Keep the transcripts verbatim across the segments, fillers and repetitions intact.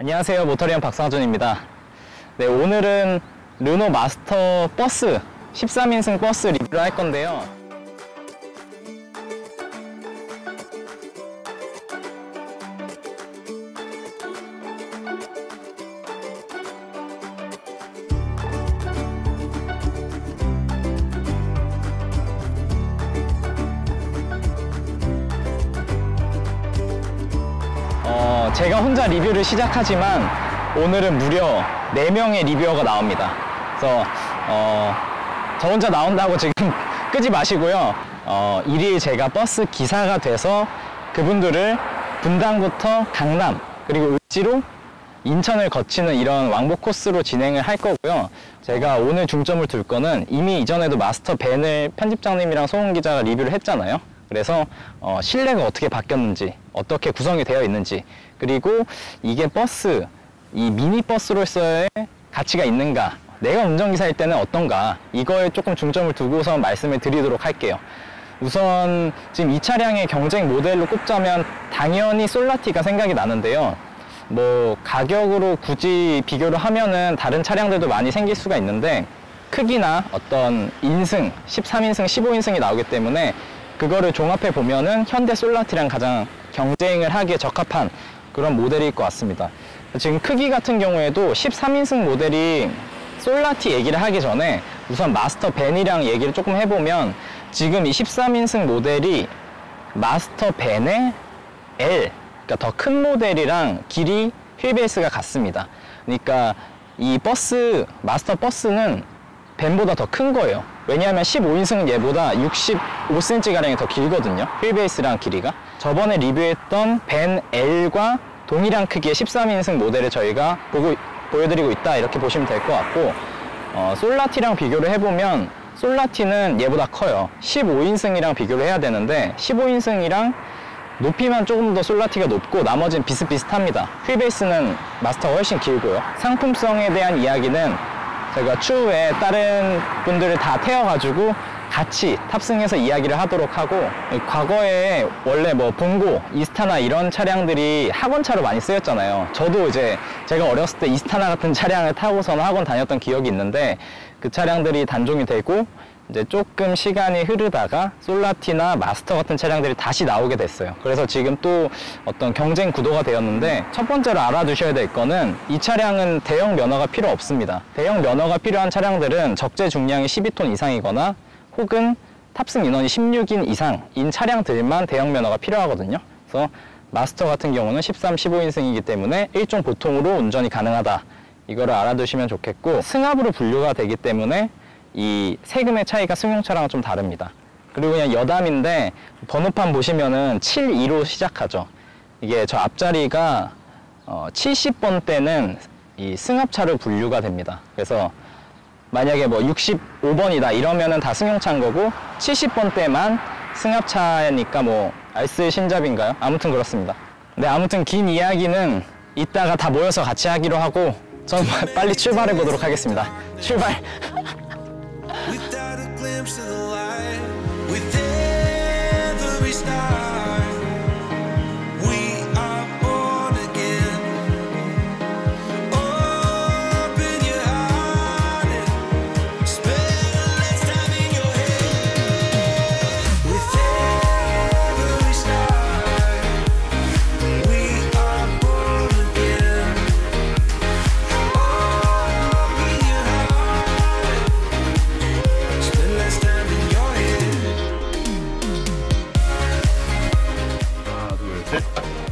안녕하세요, 모터리언 박상준입니다. 네, 오늘은 르노 마스터 버스 십삼 인승 버스 리뷰를 할 건데요. 어, 제가 혼자 리뷰를 시작하지만 오늘은 무려 네 명의 리뷰어가 나옵니다. 그래서 어, 저 혼자 나온다고 지금 끄지 마시고요. 어, 일일 제가 버스 기사가 돼서 그분들을 분당부터 강남 그리고 을지로 인천을 거치는 이런 왕복 코스로 진행을 할 거고요. 제가 오늘 중점을 둘 거는 이미 이전에도 마스터 밴을 편집장님이랑 소은 기자가 리뷰를 했잖아요. 그래서 어, 실내가 어떻게 바뀌었는지, 어떻게 구성이 되어 있는지, 그리고 이게 버스, 이 미니버스로서의 가치가 있는가, 내가 운전기사일 때는 어떤가, 이거에 조금 중점을 두고서 말씀을 드리도록 할게요. 우선 지금 이 차량의 경쟁 모델로 꼽자면 당연히 솔라티가 생각이 나는데요. 뭐 가격으로 굳이 비교를 하면은 다른 차량들도 많이 생길 수가 있는데, 크기나 어떤 인승, 십삼 인승, 십오 인승이 나오기 때문에 그거를 종합해 보면은 현대 솔라티랑 가장 경쟁을 하기에 적합한 그런 모델일 것 같습니다. 지금 크기 같은 경우에도 십삼 인승 모델이 솔라티 얘기를 하기 전에 우선 마스터 밴이랑 얘기를 조금 해보면, 지금 이 십삼 인승 모델이 마스터 밴의 L, 그러니까 더 큰 모델이랑 길이 휠베이스가 같습니다. 그러니까 이 버스, 마스터 버스는 밴보다 더 큰 거예요. 왜냐하면 십오 인승은 얘보다 육십오 센티미터가량이 더 길거든요. 휠베이스랑 길이가. 저번에 리뷰했던 밴 L과 동일한 크기의 십삼 인승 모델을 저희가 보고, 보여드리고 있다, 이렇게 보시면 될 것 같고, 어, 솔라티랑 비교를 해보면 솔라티는 얘보다 커요. 십오 인승이랑 비교를 해야 되는데 십오 인승이랑 높이만 조금 더 솔라티가 높고 나머지는 비슷비슷합니다. 휠베이스는 마스터가 훨씬 길고요. 상품성에 대한 이야기는 제가 추후에 다른 분들을 다 태워가지고 같이 탑승해서 이야기를 하도록 하고, 과거에 원래 뭐 봉고, 이스타나 이런 차량들이 학원차로 많이 쓰였잖아요. 저도 이제 제가 어렸을 때 이스타나 같은 차량을 타고서는 학원 다녔던 기억이 있는데, 그 차량들이 단종이 되고 이제 조금 시간이 흐르다가 솔라티나 마스터 같은 차량들이 다시 나오게 됐어요. 그래서 지금 또 어떤 경쟁 구도가 되었는데, 첫 번째로 알아두셔야 될 거는 이 차량은 대형 면허가 필요 없습니다. 대형 면허가 필요한 차량들은 적재 중량이 십이 톤 이상이거나 혹은 탑승 인원이 십육 인 이상인 차량들만 대형 면허가 필요하거든요. 그래서 마스터 같은 경우는 십삼, 십오 인승이기 때문에 일종 보통으로 운전이 가능하다, 이거를 알아두시면 좋겠고, 승합으로 분류가 되기 때문에 이 세금의 차이가 승용차랑은 좀 다릅니다. 그리고 그냥 여담인데 번호판 보시면은 칠십이로 시작하죠. 이게 저 앞자리가 어 칠십 번대는 이 승합차로 분류가 됩니다. 그래서 만약에 뭐 육십오 번이다 이러면은 다 승용차인 거고, 칠십 번대만 승합차니까 뭐 알쓸 신잡인가요? 아무튼 그렇습니다. 네, 아무튼 긴 이야기는 이따가 다 모여서 같이 하기로 하고, 전 빨리 출발해 보도록 하겠습니다. 출발! Without a glimpse of the light, with every star, we are born again. Open your heart and spend less time in your head. With every star, we are born again. Open your heart. Spend less time in your head. 하나, 둘, 셋.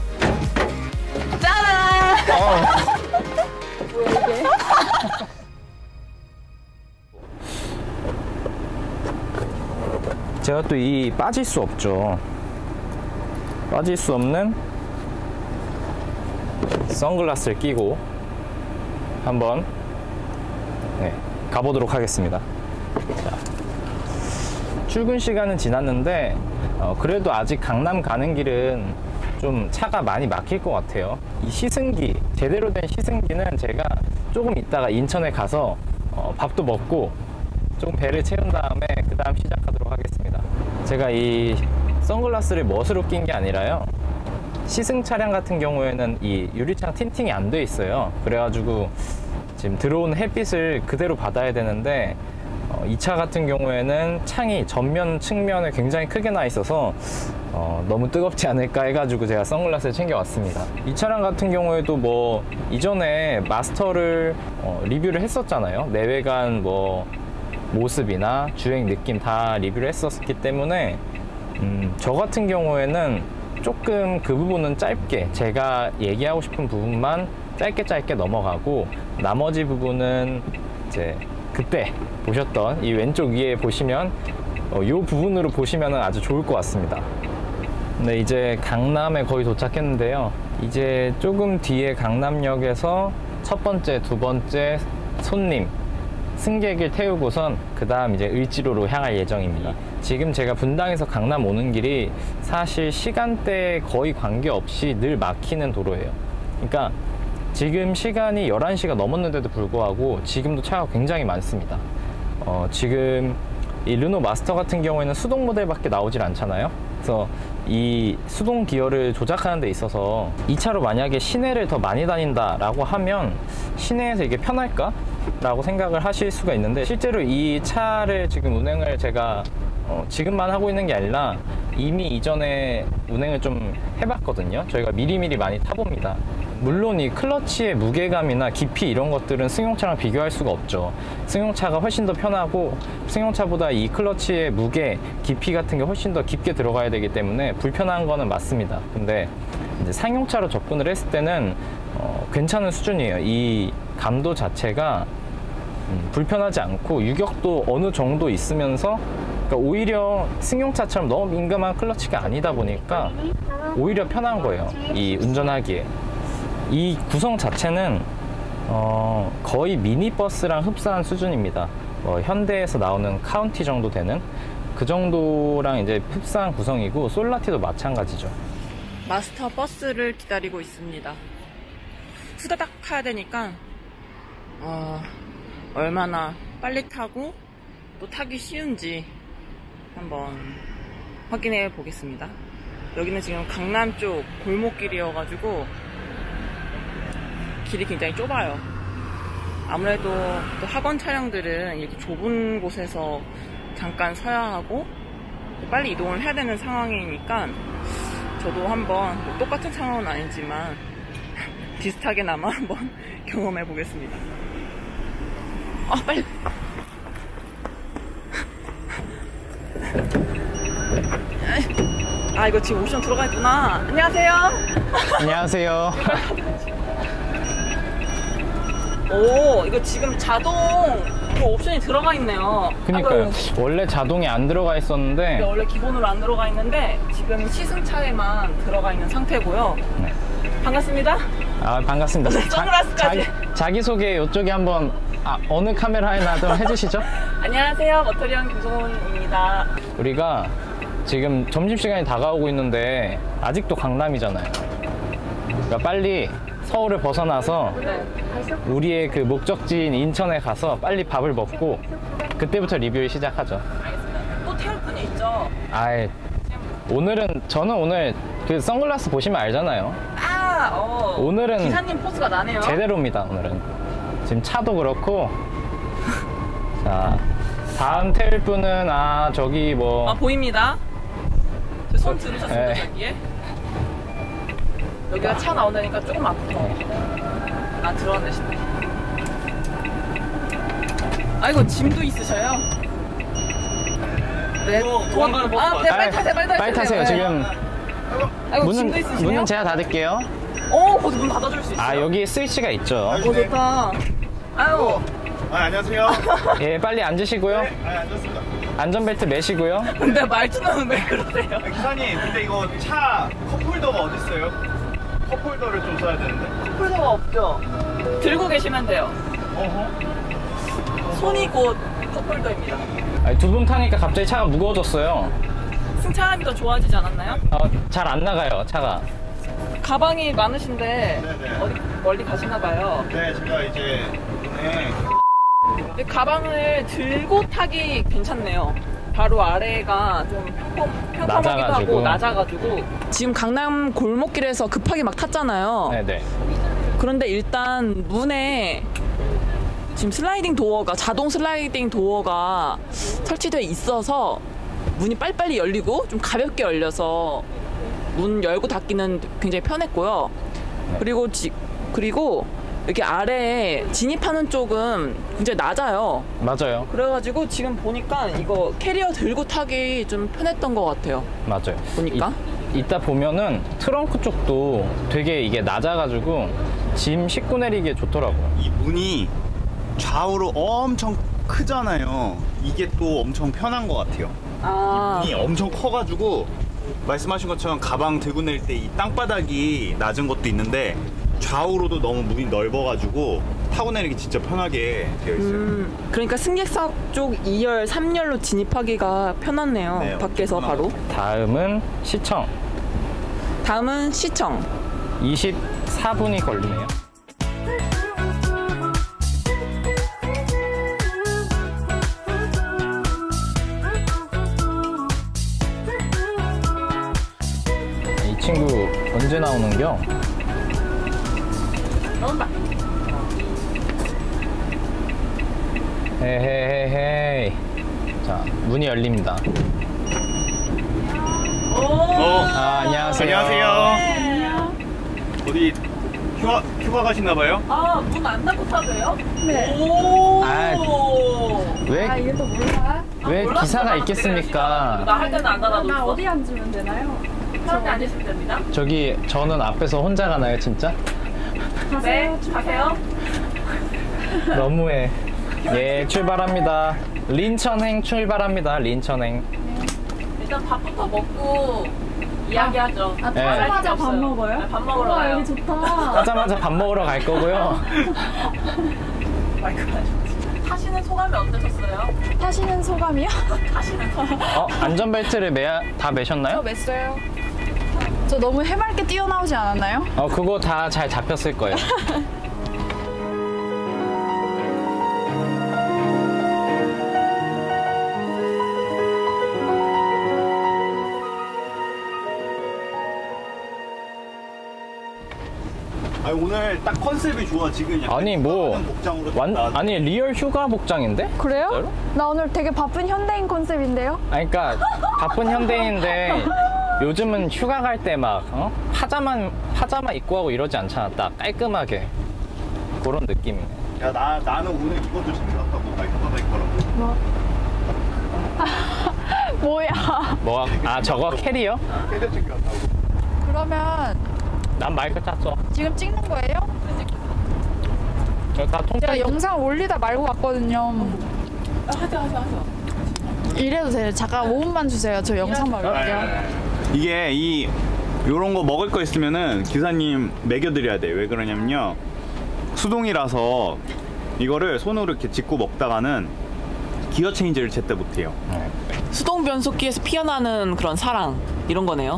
짜란! 어. 뭐야 이게? 제가 또 이 빠질 수 없죠. 빠질 수 없는 선글라스를 끼고 한번 네, 가보도록 하겠습니다. 자, 출근 시간은 지났는데 어, 그래도 아직 강남 가는 길은 좀 차가 많이 막힐 것 같아요. 이 시승기, 제대로 된 시승기는 제가 조금 있다가 인천에 가서 어, 밥도 먹고 조금 배를 채운 다음에 그 다음 시작하도록 하겠습니다. 제가 이 선글라스를 멋으로 낀 게 아니라요, 시승 차량 같은 경우에는 이 유리창 틴팅이 안 돼 있어요. 그래가지고 지금 들어오는 햇빛을 그대로 받아야 되는데 어, 이 차 같은 경우에는 창이 전면 측면에 굉장히 크게 나 있어서 어, 너무 뜨겁지 않을까 해가지고 제가 선글라스를 챙겨왔습니다. 이 차량 같은 경우에도 뭐 이전에 마스터를 어, 리뷰를 했었잖아요. 내외관 뭐 모습이나 주행 느낌 다 리뷰를 했었기 때문에 음, 저 같은 경우에는 조금 그 부분은 짧게 제가 얘기하고 싶은 부분만 짧게 짧게 넘어가고 나머지 부분은 이제 그때 보셨던 이 왼쪽 위에 보시면 어, 이 부분으로 보시면 아주 좋을 것 같습니다. 네, 이제 강남에 거의 도착했는데요. 이제 조금 뒤에 강남역에서 첫 번째, 두 번째 손님 승객을 태우고선 그 다음 이제 을지로로 향할 예정입니다. 지금 제가 분당에서 강남 오는 길이 사실 시간대에 거의 관계없이 늘 막히는 도로예요. 그러니까 지금 시간이 열한 시가 넘었는데도 불구하고 지금도 차가 굉장히 많습니다. 어, 지금 이 르노 마스터 같은 경우에는 수동 모델밖에 나오질 않잖아요. 그래서 이 수동 기어를 조작하는 데 있어서 이 차로 만약에 시내를 더 많이 다닌다 라고 하면 시내에서 이게 편할까? 라고 생각을 하실 수가 있는데 실제로 이 차를 지금 운행을 제가 어, 지금만 하고 있는 게 아니라 이미 이전에 운행을 좀 해봤거든요. 저희가 미리미리 많이 타봅니다. 물론 이 클러치의 무게감이나 깊이 이런 것들은 승용차랑 비교할 수가 없죠. 승용차가 훨씬 더 편하고 승용차보다 이 클러치의 무게, 깊이 같은 게 훨씬 더 깊게 들어가야 되기 때문에 불편한 거는 맞습니다. 근데 이제 상용차로 접근을 했을 때는 어, 괜찮은 수준이에요. 이 감도 자체가 음, 불편하지 않고 유격도 어느 정도 있으면서 그러니까 오히려 승용차처럼 너무 민감한 클러치가 아니다 보니까 오히려 편한 거예요. 이 운전하기에. 이 구성 자체는 어, 거의 미니버스랑 흡사한 수준입니다. 어, 현대에서 나오는 카운티 정도 되는 그 정도랑 이제 흡사한 구성이고 솔라티도 마찬가지죠. 마스터 버스를 기다리고 있습니다. 후다닥 타야 되니까 어, 얼마나 빨리 타고 또 타기 쉬운지 한번 확인해 보겠습니다. 여기는 지금 강남 쪽 골목길이어가지고 길이 굉장히 좁아요. 아무래도 또 학원 차량들은 이렇게 좁은 곳에서 잠깐 서야 하고 빨리 이동을 해야 되는 상황이니까 저도 한번 뭐 똑같은 상황은 아니지만 비슷하게나마 한번 경험해 보겠습니다. 아 빨리. 아 이거 지금 옵션 들어가 있구나. 안녕하세요. 안녕하세요. 오 이거 지금 자동 그 옵션이 들어가 있네요. 그니까요. 아이고, 원래 자동이 안 들어가 있었는데 이게 원래 기본으로 안 들어가 있는데 지금 시승차에만 들어가 있는 상태고요. 네. 반갑습니다. 아 반갑습니다. 선글라스까지. 자, 자기소개 이쪽에 한번 아, 어느 카메라에나 좀 해주시죠. 안녕하세요. 머터리언 김소은입니다. 우리가 지금 점심시간이 다가오고 있는데 아직도 강남이잖아요. 그러니까 빨리 서울을 벗어나서 네. 우리의 그 목적지인 인천에 가서 빨리 밥을 먹고 그때부터 리뷰를 시작하죠. 알겠습니다. 또 태울 분이 있죠? 아이 오늘은 저는 오늘 그 선글라스 보시면 알잖아요. 아, 어. 오늘은 기사님 포스가 나네요. 제대로입니다. 오늘은 지금 차도 그렇고 자 다음 태울 분은 아 저기 뭐 아 보입니다. 저 손 들으셨습니다. 네. 저기에 여기가 차 나온다니까 조금 앞으로. 아 들어왔네. 아이고 짐도 있으셔요? 네. 도망가는 법 아, 네, 빨리 타세요, 빨리 타세요. 빨리 타세요. 네. 지금 아이고 짐도 문은 있으시네요? 문은 제가 닫을게요. 어, 거기서 문 닫아줄 수 있어요? 아 여기 스위치가 있죠. 오 좋다. 아유. 아 안녕하세요. 예 빨리 앉으시고요. 아 앉았습니다. 안전벨트 매시고요. 근데 말투는 왜 그러세요? 아, 기사님 근데 이거 차 컵홀더가 어디 있어요? 컵홀더를 좀 써야 되는데. 폴더가 없죠? 들고 계시면 돼요. 어허. 손이 곧 컵홀더입니다. 두 분 타니까 갑자기 차가 무거워졌어요. 승차감이 더 좋아지지 않았나요? 어, 잘 안 나가요 차가. 가방이 많으신데 네네. 어디 멀리 가시나 봐요. 네 제가 이제 오늘 근데 가방을 들고 타기 괜찮네요. 바로 아래가 좀 평범, 평범하기도 낮아가지고. 하고 낮아가지고 지금 강남 골목길에서 급하게 막 탔잖아요. 네네. 그런데 일단 문에 지금 슬라이딩 도어가 자동 슬라이딩 도어가 설치되어 있어서 문이 빨리빨리 열리고 좀 가볍게 열려서 문 열고 닫기는 굉장히 편했고요. 그리고 지, 그리고 여기 아래에 진입하는 쪽은 굉장히 낮아요. 맞아요. 그래가지고 지금 보니까 이거 캐리어 들고 타기 좀 편했던 것 같아요. 맞아요. 보니까. 이, 이따 보면은 트렁크 쪽도 되게 이게 낮아가지고 짐 싣고 내리기에 좋더라고요. 이 문이 좌우로 엄청 크잖아요. 이게 또 엄청 편한 것 같아요. 아, 문이 엄청 커가지고 말씀하신 것처럼 가방 들고 내릴 때 이 땅바닥이 낮은 것도 있는데 좌우로도 너무 문이 넓어가지고 타고 내리기 진짜 편하게 되어 있어요. 음, 그러니까 승객석 쪽 이 열, 삼 열로 진입하기가 편하네요. 네, 밖에서 엄청 바로. 다음은 시청. 다음은 시청. 이십사 분이 걸리네요. 이 친구 언제 나오는겨? 나온다. 헤헤헤헤. 자, 문이 열립니다. 어, 아, 안녕하세요. 안녕하세요. 어디 휴가 휴가 가시나봐요? 아, 문 안 닫고 타세요? 네. 오. 아, 왜, 아 이게 또 몰라? 왜 몰랐어. 기사가 있겠습니까? 나 할 때는 안 닫아도 나 있어. 어디 앉으면 되나요? 편하게 앉으시면 됩니다. 저기, 저는 앞에서 혼자 가나요, 진짜? 네, 가세요. 너무해. 예, 출발합니다. 린천행 출발합니다. 린천행. 일단 밥부터 먹고 이야기하죠. 아 네. 타자마자 밥 먹어요? 네, 밥 먹으러 우와, 가요. 여기 좋다. 하자마자 밥 먹으러 갈 거고요. 마이크가 좀. 타시는 소감이 어떠셨어요? 타시는 소감이요? 타시는 소감. 어, 안전벨트를 매야, 다 매셨나요? 맸어요. 저 너무 해맑게 뛰어나오지 않았나요? 어, 그거 다 잘 잡혔을 거예요. 아니, 오늘 딱 컨셉이 좋아. 지금 약간 아니, 뭐, 휴가 가는 복장으로 완, 나- 아니, 리얼 휴가 복장인데? 그래요? 진짜로? 나 오늘 되게 바쁜 현대인 컨셉인데요? 아니, 그니까, 바쁜 현대인인데, 요즘은 휴가 갈 때 막, 어? 파자만, 파자마 입고 하고 이러지 않잖아. 딱 깔끔하게. 그런 느낌이네. 야, 나 나는 오늘 이것도 챙겨왔다고. 나 휴가 갈 거라고. 뭐? 뭐야? 뭐, 아, 저거 캐리어? 캐리어 챙겨왔다고. 그러면 난 마이크 짰어. 지금 찍는 거예요? 저다 제가 통짜 영상 올리다 말고 갔거든요. 하자, 하자, 하자. 이래도 돼요. 잠깐 오 분만 주세요. 저 영상만 올릴게요. 이게 이 요런 거 먹을 거 있으면은 기사님 먹여드려야 돼. 왜 그러냐면요, 수동이라서 이거를 손으로 이렇게 짚고 먹다가는 기어 체인지를 제때 못해요. 수동 변속기에서 피어나는 그런 사랑 이런 거네요.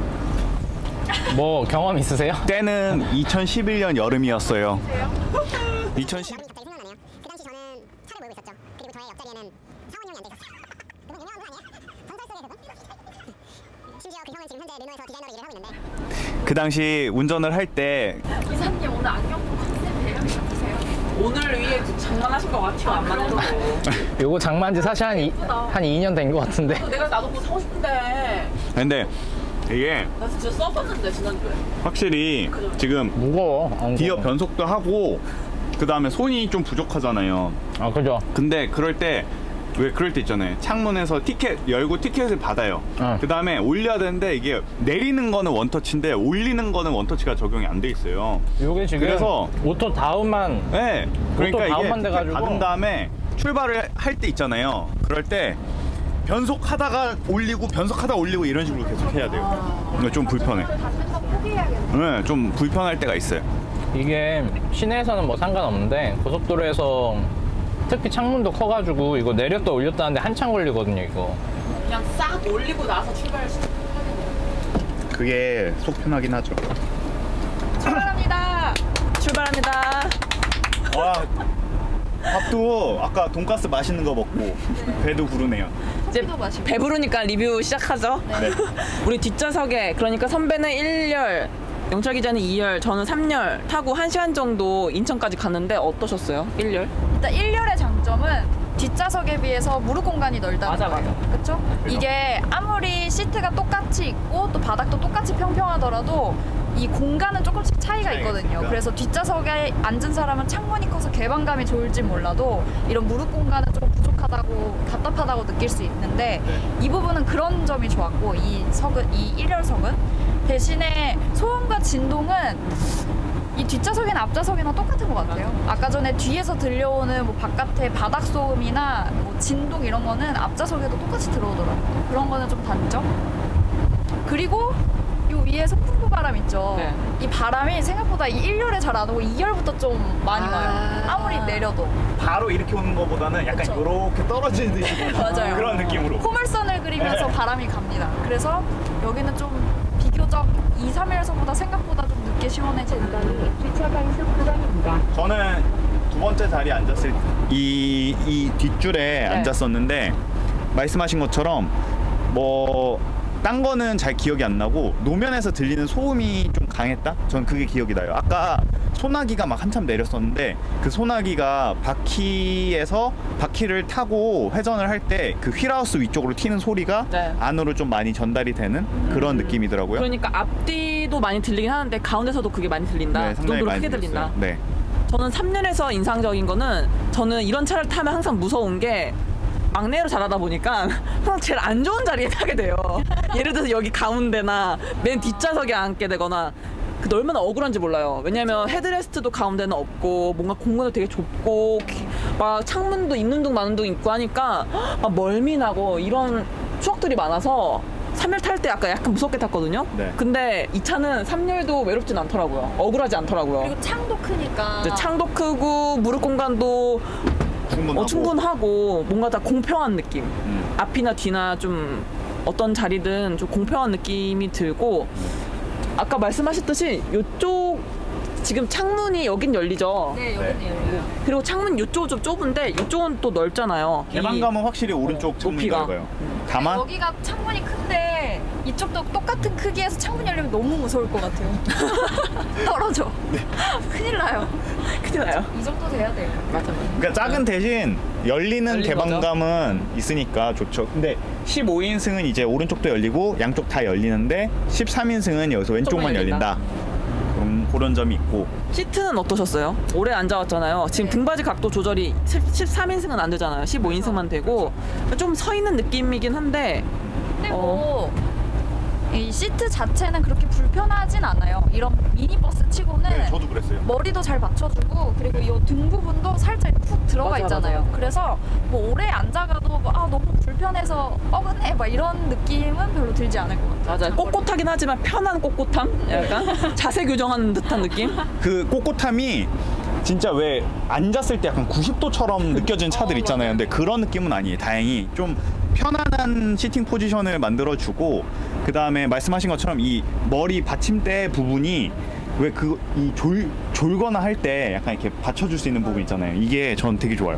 뭐 경험 있으세요? 때는 이천십일 년 여름이었어요. 이천십 갑자기 생각나네요. 그 당시 저는 차를 몰고 있었죠. 그리고 저의 옆자리에는 상원 형이 앉아 있었어요. 그분 유명한 분 아니에요? 전설 속의 그분? 심지어 그 형은 지금 현재 르노에서 디자이너로 일을 하고 있는데. 그 당시 운전을 할 때 기사님 오늘 안경도 컨셉 배경이 같으세요? 오늘 위에 장난하신 것 같아요. 안만 해도. 요거 장만지 사실 한, 이, 한 이 년 된 것 같은데. 내가 나도 그거 사고 싶은데 근데 이게 나 진짜 써봤는데 지난주에. 확실히 지금 무거워. 안 기어 무거워. 변속도 하고 그 다음에 손이 좀 부족하잖아요. 아, 그죠. 근데 그럴 때 왜 그럴 때 있잖아요. 창문에서 티켓 열고 티켓을 받아요. 응. 그 다음에 올려야 되는데 이게 내리는 거는 원터치인데 올리는 거는 원터치가 적용이 안 돼 있어요. 요게 지금 그래서- 오토 다운만. 네. 그러니까 이게 다운만 티켓 돼가지고. 받은 다음에 출발을 할 때 있잖아요. 그럴 때 변속하다가 올리고 변속하다 올리고 이런 식으로 계속 해야 돼요. 이거 좀 불편해. 네, 좀 불편할 때가 있어요. 이게 시내에서는 뭐 상관없는데 고속도로에서 특히 창문도 커가지고 이거 내렸다 올렸다 하는데 한참 걸리거든요, 이거. 그냥 싹 올리고 나서 출발시켜. 그게 속 편하긴 하죠. 출발합니다. 출발합니다. 와, 밥도 아까 돈가스 맛있는 거 먹고 배도 부르네요. 이제 배부르니까 리뷰 시작하죠. 네. 우리 뒷좌석에 그러니까 선배는 일 열, 영철 기자는 이 열, 저는 삼 열 타고 한 시간 정도 인천까지 갔는데 어떠셨어요? 일 열? 일단 일 열의 장점은 뒷좌석에 비해서 무릎 공간이 넓다는 맞아, 거예요. 맞아. 그렇죠? 이게 아무리 시트가 똑같이 있고 또 바닥도 똑같이 평평하더라도 이 공간은 조금씩 차이가 차이가 있거든요. 있으니까. 그래서 뒷좌석에 앉은 사람은 창문이 커서 개방감이 좋을지 몰라도 이런 무릎 공간은 조금 부족하다고 답답하다고 느낄 수 있는데 네. 이 부분은 그런 점이 좋았고 이 석은 이 일 열석은 대신에 소음과 진동은 이 뒷좌석이나 앞좌석이나 똑같은 것 같아요. 아까 전에 뒤에서 들려오는 뭐 바깥의 바닥 소음이나 뭐 진동 이런 거는 앞좌석에도 똑같이 들어오더라고요. 그런 거는 좀 단점. 그리고 요 위에 선풍구 바람 있죠. 네. 이 바람이 생각보다 이 일 열에 잘 안 오고 이 열부터 좀 많이 아. 와요. 아무리 내려도. 바로 이렇게 오는 것보다는 약간 그쵸. 이렇게 떨어지는 듯이 맞아요. 그런 느낌으로. 포물선을 그리면서 네. 바람이 갑니다. 그래서 여기는 좀 비교적 이, 삼 열석보다 생각보다 좀 늦게 시원해지는. 저는 두 번째 자리에 앉았을 이, 이 뒷줄에 앉았었는데 말씀하신 것처럼 뭐 딴 거는 잘 기억이 안 나고 노면에서 들리는 소음이 좀 강했다? 전 그게 기억이 나요. 아까 소나기가 막 한참 내렸었는데 그 소나기가 바퀴에서 바퀴를 타고 회전을 할 때 그 휠하우스 위쪽으로 튀는 소리가 네. 안으로 좀 많이 전달이 되는 그런 느낌이더라고요. 그러니까 앞뒤도 많이 들리긴 하는데 가운데서도 그게 많이 들린다. 네, 그 상당히 정도로 많이 크게 들렸어요. 들린다. 네. 저는 삼 열에서 인상적인 거는 저는 이런 차를 타면 항상 무서운 게 막내로 자라다 보니까 항상 제일 안 좋은 자리에 타게 돼요. 예를 들어서 여기 가운데나 맨 뒷좌석에 앉게 되거나 그 얼마나 억울한지 몰라요. 왜냐면 헤드레스트도 가운데는 없고 뭔가 공간도 되게 좁고 막 창문도 있는 둥 마는 둥 있고 하니까 막 멀미 나고 이런 추억들이 많아서 삼 열 탈 때 아까 약간 무섭게 탔거든요. 네. 근데 이 차는 삼 열도 외롭진 않더라고요. 억울하지 않더라고요. 그리고 창도 크니까. 이제 창도 크고 무릎 공간도 충분하고. 어, 충분하고 뭔가 다 공평한 느낌. 음. 앞이나 뒤나 좀 어떤 자리든 좀 공평한 느낌이 들고 아까 말씀하셨듯이 이쪽 지금 창문이 여긴 열리죠. 네, 여기는 열려요. 그리고 창문 이쪽은 좀 좁은데 이쪽은 또 넓잖아요. 이 개방감은 확실히 오른쪽 창문이 높이가. 넓어요. 다만 여기가 창문이 큰데 이쪽도 똑같은 크기에서 창문 열리면 너무 무서울 것 같아요. 떨어져. 큰일 나요. 큰일 나요. 이 정도 돼야 돼요. 맞아, 맞아. 그러니까 작은 대신 열리는 열린 개방감은 있으니까 좋죠. 근데 십오 인승은 이제 오른쪽도 열리고 양쪽 다 열리는데 십삼 인승은 여기서 왼쪽만 쪽만 열린다. 열린다. 그런 그런 점이 있고. 시트는 어떠셨어요? 오래 앉아왔잖아요. 지금 네. 등받이 각도 조절이 십삼 인승은 안 되잖아요. 십오 인승만 되고 좀 서 있는 느낌이긴 한데 근데 어. 뭐 이 시트 자체는 그렇게 불편하진 않아요. 이런 미니버스 치고는 네, 저도 그랬어요. 머리도 잘 받쳐주고 그리고 이 등 부분도 살짝 푹 들어가 맞아, 있잖아요. 맞아. 그래서 뭐 오래 앉아가도 뭐 아 너무 불편해서 뻐근해 막 이런 느낌은 별로 들지 않을 것 같아요. 맞아요. 꼿꼿하긴 하지만 편한 꼿꼿함? 약간 자세 교정하는 듯한 느낌? 그 꼿꼿함이 진짜 왜 앉았을 때 약간 구십 도처럼 느껴지는 차들 어, 있잖아요. 맞아요. 근데 그런 느낌은 아니에요. 다행히 좀 편안한 시팅 포지션을 만들어주고 그 다음에 말씀하신 것처럼 이 머리 받침대 부분이 왜 그 이 졸 졸거나 할 때 약간 이렇게 받쳐줄 수 있는 부분 있잖아요. 이게 전 되게 좋아요.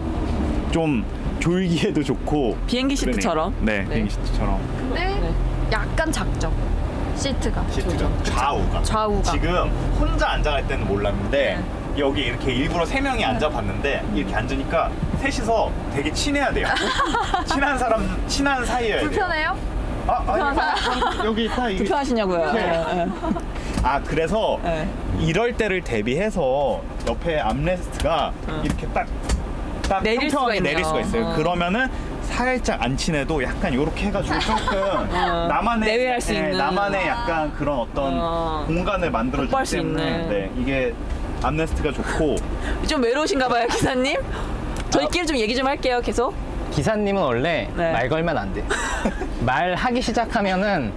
좀 졸기에도 좋고 비행기 그러네요. 시트처럼. 네, 네. 비행기 시트처럼 근데 네. 약간 작죠. 시트가. 시트가 좌우가 좌우가. 지금 혼자 앉아갈 때는 몰랐는데 여기 이렇게 일부러 세 명이 앉아봤는데 이렇게 앉으니까 셋이서 되게 친해야 돼요. 친한 사람 친한 사이여야 돼요. 불편해요? 아, 아니, 여기 다 이게 불편하시냐고요? 네. 네. 네. 아 그래서 네. 이럴 때를 대비해서 옆에 암레스트가 응. 이렇게 딱, 딱 내릴 수가 평평하게 있네요. 내릴 수가 있어요. 어. 그러면은 살짝 안 친해도 약간 이렇게 해가지고 조금 어, 나만의 내외할 수 네, 있는. 나만의 약간 그런 어떤 어. 공간을 만들어주기 확보할 수 때문에 있는. 네, 이게 암레스트가 좋고 좀 외로우신가 봐요, 기사님? 저희끼리 좀 얘기 좀 할게요, 계속. 기사님은 원래 네. 말 걸면 안 돼. 말하기 시작하면은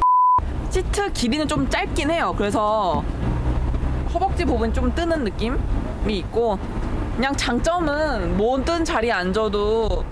시트 길이는 좀 짧긴 해요. 그래서 허벅지 부분이 좀 뜨는 느낌이 있고 그냥 장점은 모든 자리에 앉아도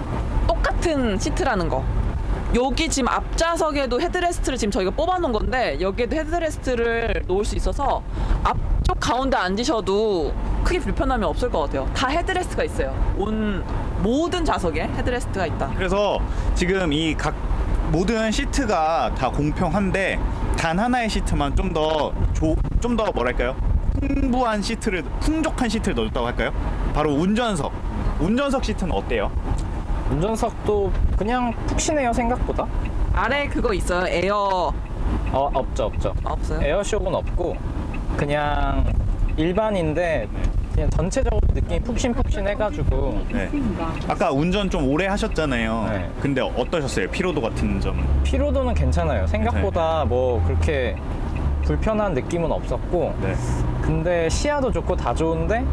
똑같은 시트라는 거. 여기 지금 앞좌석에도 헤드레스트를 지금 저희가 뽑아놓은 건데 여기에도 헤드레스트를 놓을 수 있어서 앞쪽 가운데 앉으셔도 크게 불편함이 없을 것 같아요. 다 헤드레스트가 있어요. 온 모든 좌석에 헤드레스트가 있다. 그래서 지금 이 각 모든 시트가 다 공평한데 단 하나의 시트만 좀 더 좀 더 뭐랄까요? 풍부한 시트를 풍족한 시트를 넣어줬다고 할까요? 바로 운전석. 운전석 시트는 어때요? 운전석도 그냥 푹신해요, 생각보다. 아래 그거 있어요? 에어 어, 없죠, 없죠. 없어요? 에어쇼크는 없고 그냥 일반인데 그냥 전체적으로 느낌이 푹신푹신해가지고 네. 아까 운전 좀 오래 하셨잖아요. 네. 근데 어떠셨어요? 피로도 같은 점은? 피로도는 괜찮아요. 생각보다 뭐 그렇게 불편한 느낌은 없었고 네. 근데 시야도 좋고 다 좋은데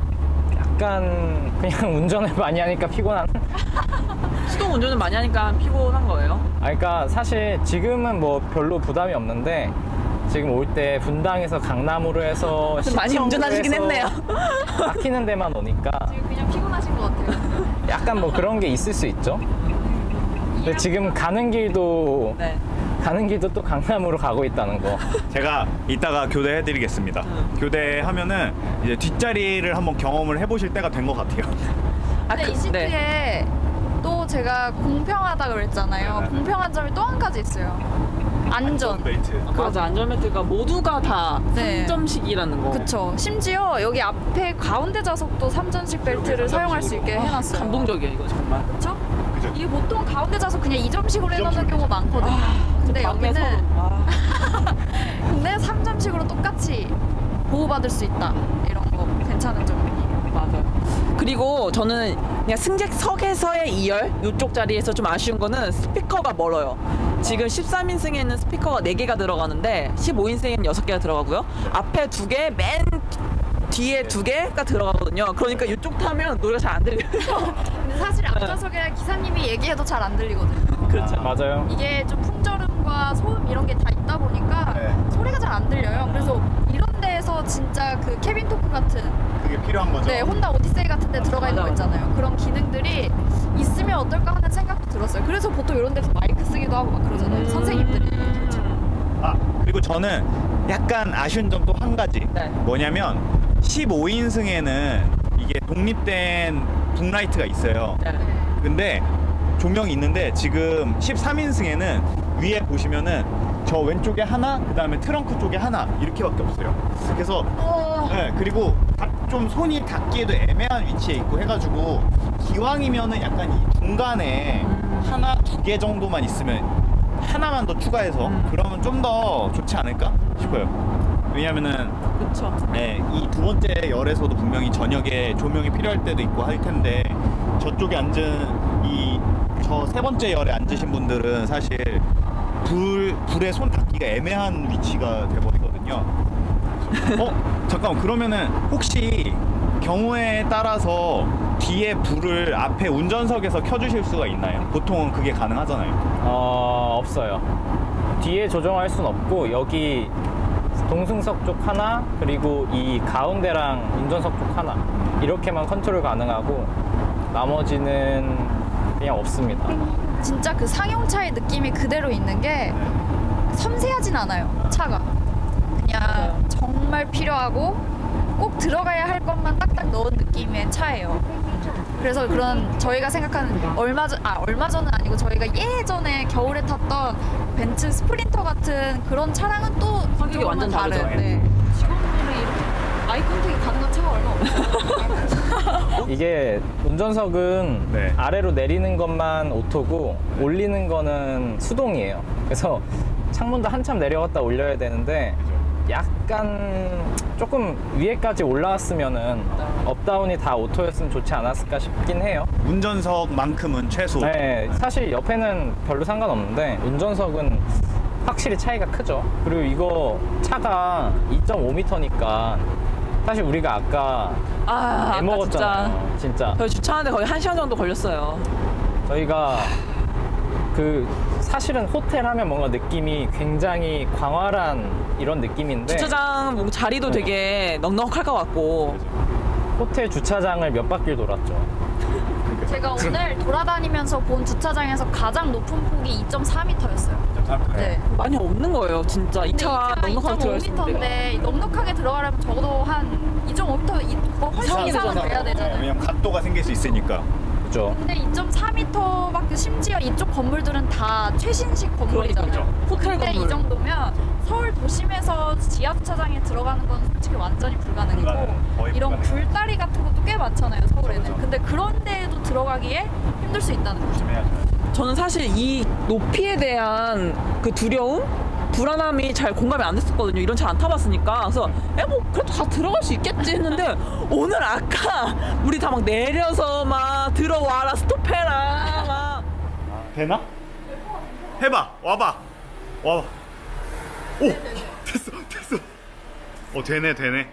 약간 그냥 운전을 많이 하니까 피곤한. 수동 운전을 많이 하니까 피곤한 거예요? 아, 그러니까 사실 지금은 뭐 별로 부담이 없는데 지금 올 때 분당에서 강남으로 해서 많이 시청으로 운전하시긴 해서 했네요. 막히는 데만 오니까 지금 그냥 피곤하신 것 같아요. 약간 뭐 그런 게 있을 수 있죠. 근데 지금 가는 길도 네. 가는 길도 또 강남으로 가고 있다는 거. 제가 이따가 교대해드리겠습니다. 음. 교대하면은 이제 뒷자리를 한번 경험을 해보실 때가 된 것 같아요. 아, 근데 그- 이 시트에 네. 또 제가 공평하다 그랬잖아요. 네. 공평한 점이 또 한 가지 있어요. 안전. 벨트. 맞아, 안전벨트가 모두가 다 네. 삼 점씩이라는 거. 그쵸. 심지어 여기 앞에 가운데 좌석도 삼 점씩 벨트를 사용할 수 있게 해놨어요. 감동적이에요, 이거 정말. 그쵸? 그죠? 이게 보통 가운데 좌석 그냥 이 점씩으로 해놓는 점씩으로 경우가 많거든요. 근데 막내서. 여기는 아. 근데 삼 점씩으로 똑같이 보호받을 수 있다. 이런 거 괜찮은 점이에요. 맞아요. 그리고 저는 그냥 승객석에서의 이열 이쪽 자리에서 좀 아쉬운 거는 스피커가 멀어요. 지금 십삼 인승에는 스피커가 네 개가 들어가는데 십오 인승에는 여섯 개가 들어가고요. 앞에 두 개, 맨 뒤에 두 개가 들어가거든요. 그러니까 이쪽 타면 노래가 잘 안 들려요. 근데 사실 앞좌석에 기사님이 얘기해도 잘 안 들리거든요. 그렇죠. 맞아요. 이게 좀 풍절음과 소음 이런 게 다 있다 보니까 네. 소리가 잘 안 들려요. 그래서 이런 데에서 진짜 그 케빈 토크 같은 그게 필요한 거죠? 네, 혼다 오디세이 같은 데 들어가 있는 거 맞아. 있잖아요. 그런 기능들이 있으면 어떨까 하는 생각도 들었어요. 그래서 보통 이런 데서 마이크 쓰기도 하고 막 그러잖아요. 선생님들이. 아, 그리고 저는 약간 아쉬운 점 또 한 가지. 네. 뭐냐면 십오 인승에는 이게 독립된 북라이트가 있어요. 네. 근데 조명이 있는데 지금 십삼 인승에는 위에 보시면은 저 왼쪽에 하나, 그 다음에 트렁크 쪽에 하나 이렇게밖에 없어요. 그래서 네, 그리고 다- 좀 손이 닿기에도 애매한 위치에 있고 해가지고 기왕이면은 약간 이 중간에 하나, 두 개 정도만 있으면 하나만 더 추가해서 그러면 좀 더 좋지 않을까 싶어요. 왜냐면은 그렇죠. 네, 이 두 번째 열에서도 분명히 저녁에 조명이 필요할 때도 있고 할 텐데 저쪽에 앉은 이 저 세 번째 열에 앉으신 분들은 사실 불, 불에 손 닿기가 애매한 위치가 돼버리거든요. 어? 잠깐만, 그러면은 혹시 경우에 따라서 뒤에 불을 앞에 운전석에서 켜주실 수가 있나요? 보통은 그게 가능하잖아요. 어, 없어요. 뒤에 조정할 순 없고 여기 동승석 쪽 하나 그리고 이 가운데랑 운전석 쪽 하나 이렇게만 컨트롤 가능하고 나머지는 그냥 없습니다. 진짜 그 상용차의 느낌이 그대로 있는 게 섬세하진 않아요. 차가. 그냥 정말 필요하고 꼭 들어가야 할 것만 딱딱 넣은 느낌의 차예요. 그래서 그런 저희가 생각하는 얼마 전, 아 얼마 전은 아니고 저희가 예전에 겨울에 탔던 벤츠 스프린터 같은 그런 차량은 또 성격이 조금은 완전 다르죠. 다른, 네. 직원분들이 이렇게 아이 컨택이 가능한 차가 얼마 없어요. 이게 운전석은 네. 아래로 내리는 것만 오토고 올리는 거는 수동이에요. 그래서 창문도 한참 내려갔다 올려야 되는데 약간 조금 위에까지 올라왔으면은 업다운이 다 오토였으면 좋지 않았을까 싶긴 해요. 운전석만큼은 최소. 네, 사실 옆에는 별로 상관없는데 운전석은 확실히 차이가 크죠. 그리고 이거 차가 이 점 오 미터니까 사실 우리가 아까 아, 아까 애먹었잖아요. 진짜. 저희 주차하는데 거의 한 시간 정도 걸렸어요. 저희가 그 사실은 호텔 하면 뭔가 느낌이 굉장히 광활한 이런 느낌인데 주차장 뭐 자리도 네. 되게 넉넉할 것 같고. 호텔 주차장을 몇 바퀴를 돌았죠. 제가 오늘 돌아다니면서 본 주차장에서 가장 높은 폭이 이 점 사 미터였어요. 네. 많이 없는 거예요, 진짜. 이 차 넉넉하게 들어갈 수 있는데. 이 점 오 미터인데 넉넉하게 들어가려면 적어도 한 이 점 오 미터 뭐 훨씬 이상은 돼야 되잖아요. 왜냐면 각도가 생길 수 있으니까. 그렇죠. 근데 이 점 사 미터밖에 심지어 이쪽 건물들은 다 최신식 건물이잖아요. 그러니까요. 호텔 근데 건물. 이 정도면 서울 도심에서 지하 주차장에 들어가는 건 솔직히 완전히 불가능이고 불가능, 거의 이런 불가능. 굴다리 같은 것도 꽤 많잖아요, 서울에는. 그렇죠. 근데 그런 데에도 들어가기에 힘들 수 있다는 거죠. 조심해야죠. 저는 사실 이 높이에 대한 그 두려움? 불안함이 잘 공감이 안 됐었거든요. 이런 차 안 타봤으니까. 그래서 에 뭐 그래도 다 들어갈 수 있겠지 했는데 오늘 아까 우리 다 막 내려서 막 들어와라 스톱해라 막 되나? 해봐. 와봐. 와봐. 오! 됐어. 됐어. 어 되네 되네.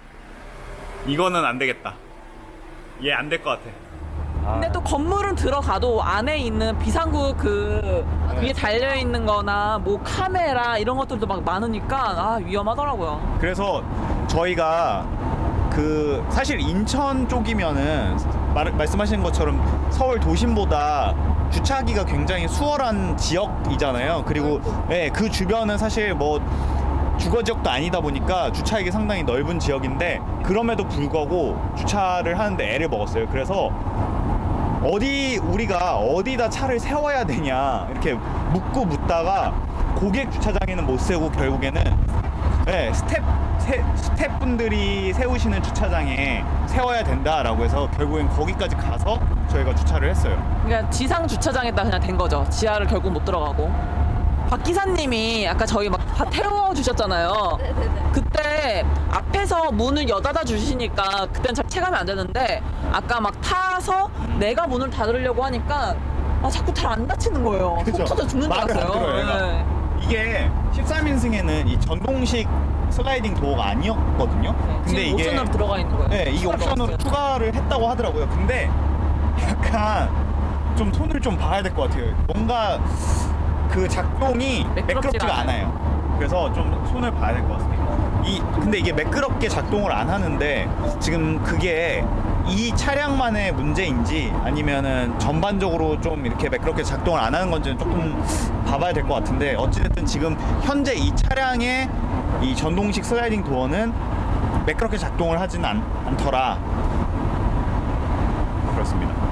이거는 안 되겠다. 얘 안 될 것 같아. 근데 또 건물은 들어가도 안에 있는 비상구 그 위에 달려있는 거나 뭐 카메라 이런 것들도 막 많으니까 아 위험하더라고요. 그래서 저희가 그 사실 인천 쪽이면은 말, 말씀하신 것처럼 서울 도심보다 주차하기가 굉장히 수월한 지역이잖아요. 그리고 네, 그 주변은 사실 뭐 주거 지역도 아니다 보니까 주차하기 상당히 넓은 지역인데 그럼에도 불구하고 주차를 하는데 애를 먹었어요. 그래서 어디 우리가 어디다 차를 세워야 되냐 이렇게 묻고 묻다가 고객 주차장에는 못 세우고 결국에는 네, 스텝 세, 스텝분들이 세우시는 주차장에 세워야 된다라고 해서 결국엔 거기까지 가서 저희가 주차를 했어요. 그러니까 지상 주차장에다 그냥 된 거죠. 지하를 결국 못 들어가고. 박 기사님이 아까 저희 막 다 태워 주셨잖아요. 네네네. 그때 앞에서 문을 여닫아 주시니까 그때는 잘 체감이 안 되는데 아까 막 타서 내가 문을 닫으려고 하니까 아 자꾸 잘 안 닫히는 거예요. 속 터져 죽는 줄 말을 안 알았어요. 들어요, 얘가. 네. 이게 십삼 인승에는 이 전동식 슬라이딩 도어가 아니었거든요. 근데 지금 이게 옵션으로 들어가 있는 거예요. 네, 이게 추가로 옵션으로 넣었어요. 추가를 했다고 하더라고요. 근데 약간 좀 손을 좀 봐야 될 것 같아요. 뭔가 그 작동이 매끄럽지가 매끄럽지가 않아요. 않아요. 그래서 좀 손을 봐야 될 것 같습니다. 이 근데 이게 매끄럽게 작동을 안 하는데 지금 그게 이 차량만의 문제인지 아니면은 전반적으로 좀 이렇게 매끄럽게 작동을 안 하는 건지는 조금 봐봐야 될 것 같은데 어찌됐든 지금 현재 이 차량의 이 전동식 슬라이딩 도어는 매끄럽게 작동을 하지는 않, 않더라. 그렇습니다.